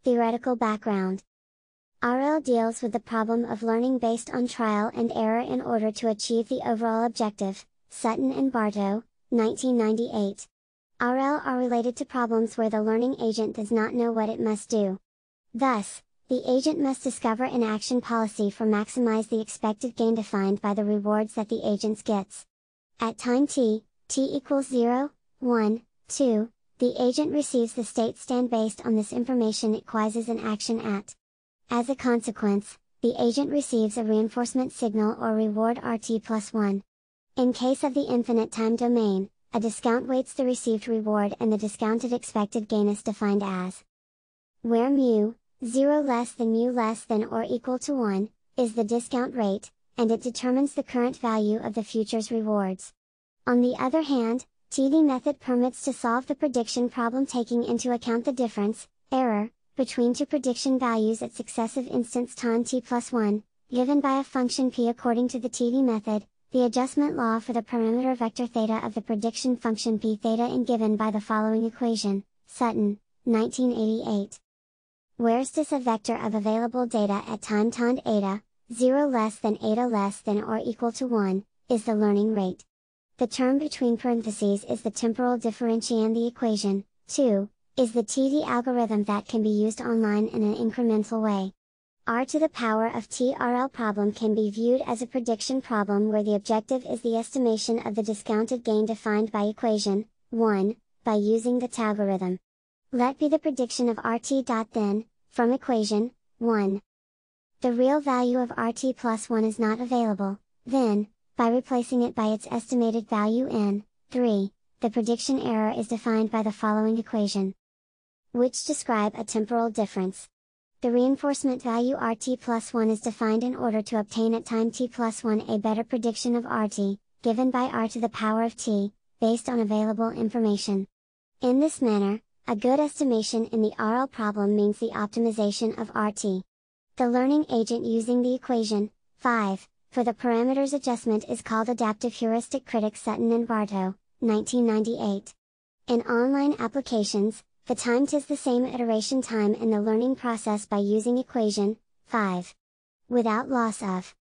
Theoretical background. RL deals with the problem of learning based on trial and error in order to achieve the overall objective. Sutton and Barto, 1998. RL are related to problems where the learning agent does not know what it must do. Thus, the agent must discover an action policy for maximize the expected gain defined by the rewards that the agent gets. At time t equals 0, 1, 2, the agent receives the state stand based on this information it quizzes an action at. As a consequence, the agent receives a reinforcement signal or reward RT plus 1. In case of the infinite time domain, a discount weights the received reward and the discounted expected gain is defined as where mu, 0 less than mu less than or equal to 1, is the discount rate, and it determines the current value of the future's rewards. On the other hand, TD method permits to solve the prediction problem taking into account the difference, error, between two prediction values at successive instants time t plus 1, given by a function p according to the TD method, the adjustment law for the parameter vector theta of the prediction function p theta and given by the following equation, Sutton, 1988. Where's this a vector of available data at time tand eta, 0 less than eta less than or equal to 1, is the learning rate. The term between parentheses is the temporal differentiand. The equation, 2, is the TD algorithm that can be used online in an incremental way. R to the power of TRL problem can be viewed as a prediction problem where the objective is the estimation of the discounted gain defined by equation, 1, by using the algorithm. Let be the prediction of RT. Then, from equation, 1. The real value of RT plus 1 is not available, then, by replacing it by its estimated value in, 3, the prediction error is defined by the following equation, which describe a temporal difference. The reinforcement value RT plus 1 is defined in order to obtain at time t plus 1 a better prediction of RT, given by R to the power of t, based on available information. In this manner, a good estimation in the RL problem means the optimization of RT. The learning agent using the equation, 5, for the parameters adjustment is called adaptive heuristic. Critics Sutton and Barto, 1998. In online applications, the time is the same iteration time in the learning process by using equation, 5. Without loss of